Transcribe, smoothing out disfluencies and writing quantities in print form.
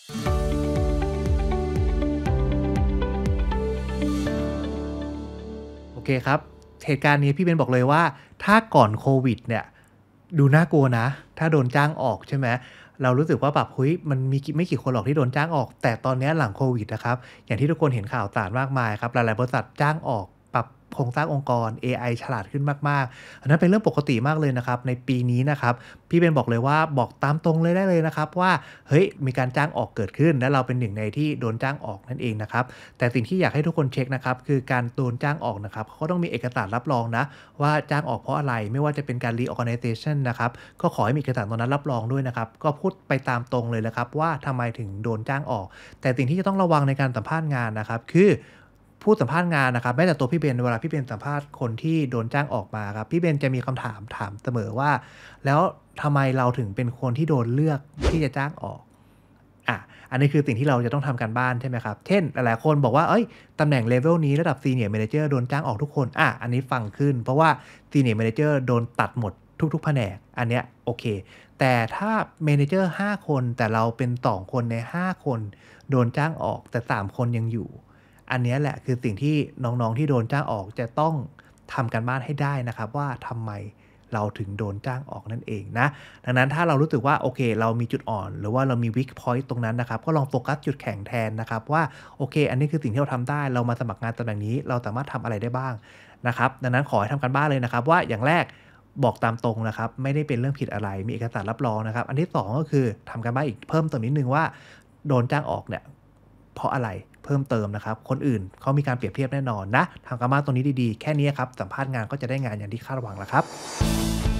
โอเคครับเหตุการณ์นี้พี่เบนบอกเลยว่าถ้าก่อนโควิดเนี่ยดูน่ากลัวนะถ้าโดนจ้างออกใช่ไหมเรารู้สึกว่าแบบเฮ้ยมันมีไม่กี่คนหรอกที่โดนจ้างออกแต่ตอนเนี้ยหลังโควิดนะครับอย่างที่ทุกคนเห็นข่าวสารมากมายครับหลายๆบริษัทจ้างออกปรับโครงสร้างองค์กรเอไอฉลาดขึ้นมากๆอันนั้นเป็นเรื่องปกติมากเลยนะครับในปีนี้นะครับพี่เบนบอกเลยว่าบอกตามตรงเลยได้เลยนะครับว่าเฮ้ยมีการจ้างออกเกิดขึ้นและเราเป็นหนึ่งในที่โดนจ้างออกนั่นเองนะครับ แต่สิ่งที่อยากให้ทุกคนเช็คนะครับคือการโดนจ้างออกนะครับเขาต้องมีเอกสารรับรองนะว่าจ้างออกเพราะอะไรไม่ว่าจะเป็นการ reorganization นะครับก็ขอให้มีเอกสารตรงนั้นรับรองด้วยนะครับก็พูดไปตามตรงเลยนะครับว่าทำไมถึงโดนจ้างออกแต่สิ่งที่จะต้องระวังในการสัมภาษณ์งานนะครับคือผู้สัมภาษณ์งานนะครับแม้แต่ตัวพี่เบนเวลาพี่เบนสัมภาษณ์คนที่โดนจ้างออกมาครับพี่เบนจะมีคำถามถามเสมอว่าแล้วทำไมเราถึงเป็นคนที่โดนเลือกที่จะจ้างออก อ่ะอันนี้คือสิ่งที่เราจะต้องทำการบ้านใช่ไหมครับ เช่นหลายๆคนบอกว่าเอ้ยตำแหน่งเลเวลนี้ระดับ Senior Manager โดนจ้างออกทุกคนอันนี้ฟังขึ้นเพราะว่า Senior Manager โดนตัดหมดทุกๆแผนกอันเนี้ยโอเคแต่ถ้า Manager 5 คนแต่เราเป็น2คนใน5คนโดนจ้างออกแต่3คนยังอยู่อันเนี้ยแหละคือสิ่งที่น้องๆที่โดนจ้างออกจะต้องทำการบ้านให้ได้นะครับว่าทำไมเราถึงโดนจ้างออกนั่นเองนะ ดังนั้นถ้าเรารู้สึกว่าโอเคเรามีจุดอ่อนหรือว่าเรามี weak point ตรงนั้นนะครับก็ลองโฟกัสจุดแข็งแทนนะครับว่าโอเคอันนี้คือสิ่งที่เราทำได้เรามาสมัครงานตำแหน่งนี้เราสามารถทำอะไรได้บ้างนะครับดังนั้นขอให้ทำการบ้านเลยนะครับว่าอย่างแรกบอกตามตรงนะครับไม่ได้เป็นเรื่องผิดอะไรมีเอกสารรับรองนะครับอันที่2ก็คือทำการบ้านอีกเพิ่มเติมนิดนึงว่าโดนจ้างออกเนี่ยเพราะอะไรเพิ่มเติมนะครับคนอื่นเขามีการเปรียบเทียบแน่นอนนะทำการบ้านตรงนี้ดีๆแค่นี้ครับสัมภาษณ์งานก็จะได้งานอย่างที่คาดหวังแล้วครับ